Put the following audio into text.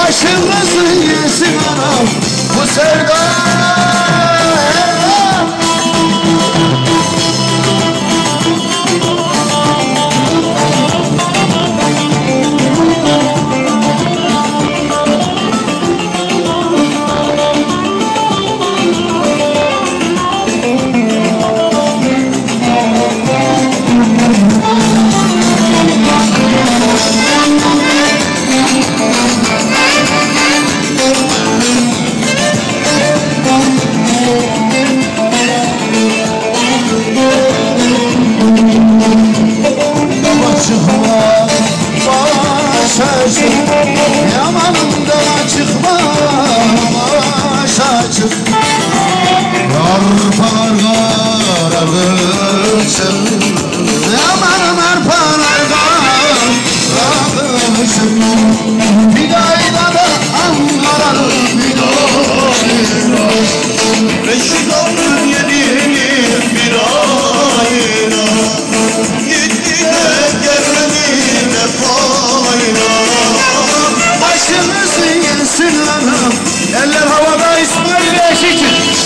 Başımızı yesin anam bu sevda. Yamanımda çıkma başa çık. Arpalar kararırsın, yamanım arpalar kararırsın. Bir ayda da Ankara'nın bir ayda Reşit alır yediğim bir ayda. Gitti de gelmedi de fayda. Başımızı yesin anam, eller havada İsmail Reşit'in